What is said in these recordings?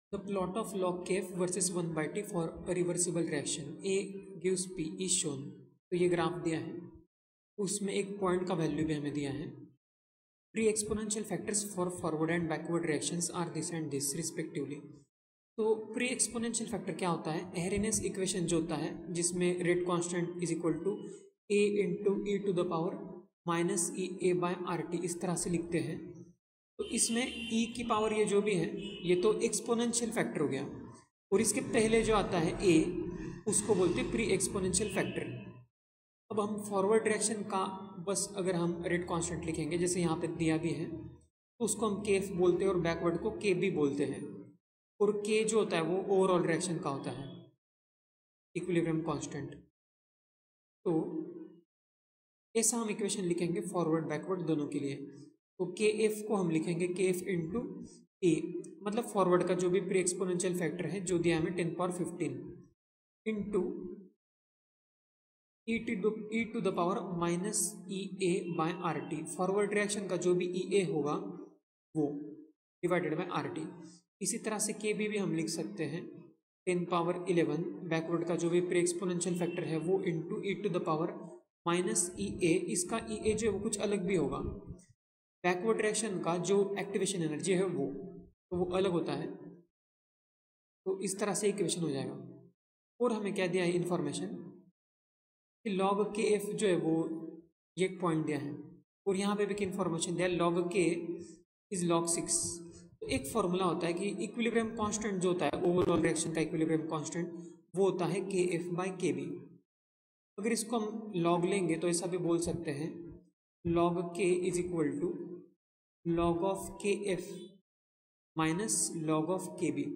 The plot of log kf versus 1 by t for a reversible reaction A gives P is shown। तो ये graph दिया है, उसमें एक पॉइंट का वैल्यू भी हमें दिया है। Pre exponential factors for forward and backward reactions are this and this respectively. तो प्री एक्सपोनेंशियल फैक्टर क्या होता है? एरेनेस इक्वेशन जो होता है जिसमें rate constant is equal to a into E to the power minus E A by R T, इस तरह से लिखते हैं। तो इसमें e की पावर ये जो भी है ये तो एक्सपोनेंशियल फैक्टर हो गया, और इसके पहले जो आता है a उसको बोलते हैं प्री एक्सपोनेंशियल फैक्टर। अब हम फॉरवर्ड डायरेक्शन का बस अगर हम रेट कांस्टेंट लिखेंगे जैसे यहाँ पे दिया भी है तो उसको हम kf बोलते हैं और बैकवर्ड को k भी बोलते हैं, और k जो होता है वो ओवरऑल डायरेक्शन का होता है, इक्विलिब्रियम कांस्टेंट। तो ऐसा हम इक्वेशन लिखेंगे फॉरवर्ड बैकवर्ड दोनों के लिए। तो के एफ को हम लिखेंगे के एफ इंटू ए, मतलब फॉरवर्ड का जो भी प्री एक्सपोनेंशियल फैक्टर है जो दिया हमें 10 power 15 into E to the power minus E A by R T. Forward reaction का जो भी ई ए होगा वो डिवाइडेड बाय आर टी। इसी तरह से के बी भी हम लिख सकते हैं 10 पावर 11, बैकवर्ड का जो भी प्री एक्सपोनेंशियल फैक्टर है वो into E to the power minus E A. इसका ई ए जो है वो कुछ अलग भी होगा, बैकवर्ड रिएक्शन का जो एक्टिवेशन एनर्जी है वो अलग होता है। तो इस तरह से इक्वेशन हो जाएगा। और हमें क्या दिया है इन्फॉर्मेशन कि लॉग के एफ जो है वो ये एक पॉइंट दिया है, और यहाँ पे भी एक इन्फॉर्मेशन दिया है लॉग के इज लॉग 6। तो एक फॉर्मूला होता है कि इक्विलिब्रियम कांस्टेंट जो होता है ओवरऑल रिएक्शन का इक्विलिब्रियम कांस्टेंट वो होता है के एफ बाई के बी। अगर इसको हम लॉग लेंगे तो ऐसा भी बोल सकते हैं log K is equal to log of K F minus log of K B,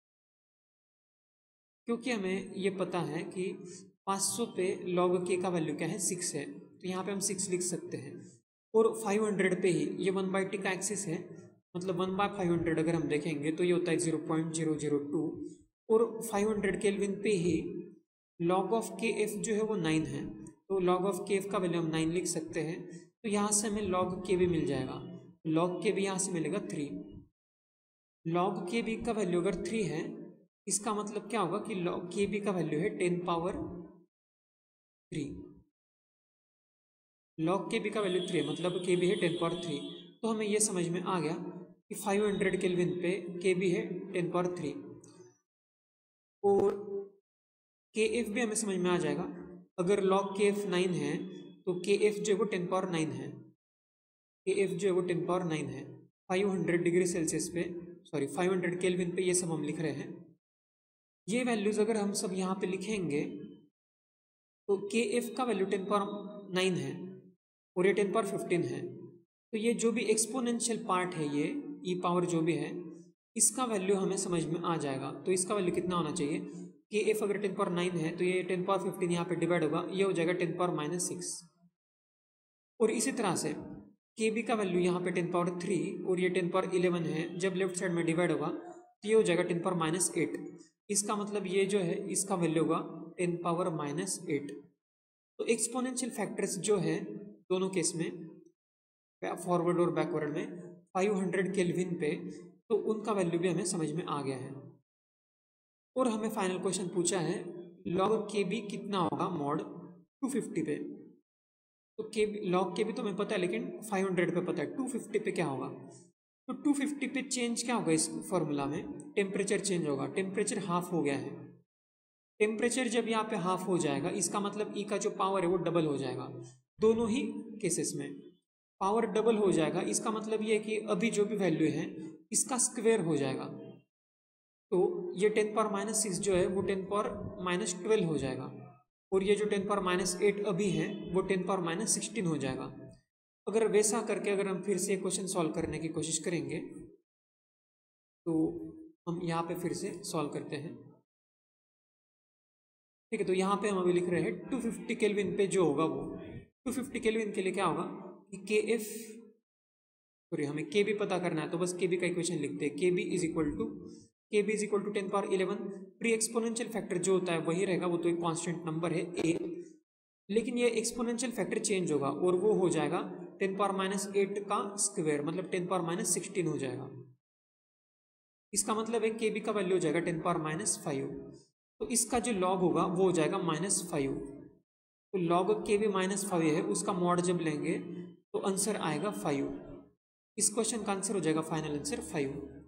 क्योंकि हमें ये पता है कि 500 पे लॉग के का वैल्यू क्या है 6 है, तो यहाँ पे हम 6 लिख सकते हैं। और 500 पे ही ये 1 बाई टी का एक्सिस है, मतलब 1 बाय 500 अगर हम देखेंगे तो ये होता है 0.002, और 500 केल्विन पे ही लॉग ऑफ के एफ जो है वो 9 है, तो लॉग ऑफ के एफ का वैल्यू हम 9 लिख सकते हैं। तो यहाँ से हमें लॉग के भी मिल जाएगा, लॉग के भी यहाँ से मिलेगा 3। लॉग के बी का वैल्यू अगर 3 है इसका मतलब क्या होगा कि लॉग के बी का वैल्यू है 10 पावर 3। लॉग के बी का वैल्यू 3 है, मतलब के बी है 10 पावर 3। तो हमें यह समझ में आ गया कि 500 केल्विन पे के बी है 10 पावर 3, और के एफ भी हमें समझ में आ जाएगा। अगर लॉग के एफ 9 है तो के एफ जो है वो 10 पावर 9 है, के एफ जो है वो 10 पावर 9 है। 500 डिग्री सेल्सियस पे, सॉरी 500 केल्विन पे ये सब हम लिख रहे हैं। ये वैल्यूज अगर हम सब यहाँ पे लिखेंगे तो के एफ का वैल्यू 10 पावर 9 है और ये 10 पावर 15 है, तो ये जो भी एक्सपोनेंशियल पार्ट है ये ई पावर जो भी है इसका वैल्यू हमें समझ में आ जाएगा। तो इसका वैल्यू कितना होना चाहिए? के एफ अगर 10 पावर 9 है तो ये 10 पावर 15 यहाँ पे डिवाइड होगा, ये हो जाएगा 10 पावर माइनस 6। और इसी तरह से के बी का वैल्यू यहाँ पे 10 पावर 3 और ये 10 पावर 11 है, जब लेफ्ट साइड में डिवाइड होगा तो ये हो जाएगा 10 पावर माइनस 8। इसका मतलब ये जो है इसका वैल्यू होगा 10 पावर माइनस 8। तो एक्सपोनेंशियल फैक्टर्स जो है दोनों केस में फॉरवर्ड और बैकवर्ड में 500 केल्विन पे, तो उनका वैल्यू भी हमें समझ में आ गया है। और हमें फाइनल क्वेश्चन पूछा है लॉग के बी कितना होगा मॉड 250 पे। तो के लॉग के भी तो हमें पता है, लेकिन 500 पे पता है, 250 पे क्या होगा? तो 250 पे चेंज क्या होगा इस फॉर्मूला में? टेम्परेचर चेंज होगा, टेम्परेचर हाफ हो गया है। टेम्परेचर जब यहाँ पे हाफ हो जाएगा इसका मतलब ई का जो पावर है वो डबल हो जाएगा। दोनों ही केसेस में पावर डबल हो जाएगा, इसका मतलब ये है कि अभी जो भी वैल्यू है इसका स्क्वायर हो जाएगा। तो ये 10 पावर माइनस 6 जो है वो 10 पावर माइनस 12 हो जाएगा, और ये जो 10 पावर माइनस 8 अभी है वो 10 पावर माइनस 16 हो जाएगा। अगर वैसा करके अगर हम फिर से क्वेश्चन सॉल्व करने की कोशिश करेंगे तो हम यहाँ पे फिर से सॉल्व करते हैं, ठीक है। तो यहाँ पे हम अभी लिख रहे हैं 250 केल्विन पे जो होगा वो 250 केल्विन के लिए क्या होगा कि के एफ, सॉरी हमें के बी पता करना है तो बस के बी का इक्वेशन लिखते हैं। K B is equal to 10 power 11। Pre exponential factor जो होता है वही रहेगा, वो तो एक कांस्टेंट नंबर है ए, लेकिन ये एक्सपोनेंशियल फैक्टर चेंज होगा और वो हो जाएगा 10 पावर माइनस 8 का स्क्वायर, मतलब 10 पावर माइनस 16 हो जाएगा। इसका मतलब है के बी का वैल्यू हो जाएगा 10⁻⁵। तो इसका जो लॉग होगा वो हो जाएगा -5। तो लॉग के बी -5 है, उसका मॉड जब लेंगे तो आंसर आएगा 5। इस क्वेश्चन का आंसर हो जाएगा फाइनल आंसर 5।